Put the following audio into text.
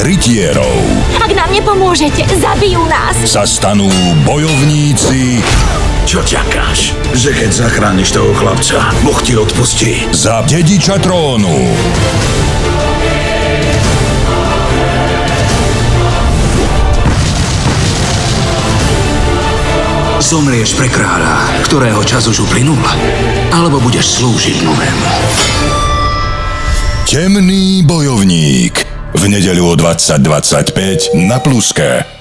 rytierov. Ak nám nepomôžete, zabijú nás. Sa stanú bojovníci. Čo čakáš? Že keď zachrániš toho chlapca, Boh ti odpustí. Za dediča trónu. Zomrieš pre kráľa, ktorého čas už uplynul, alebo budeš slúžiť novému. Temný bojovník. V nedeľu o 20:25 na Pluske.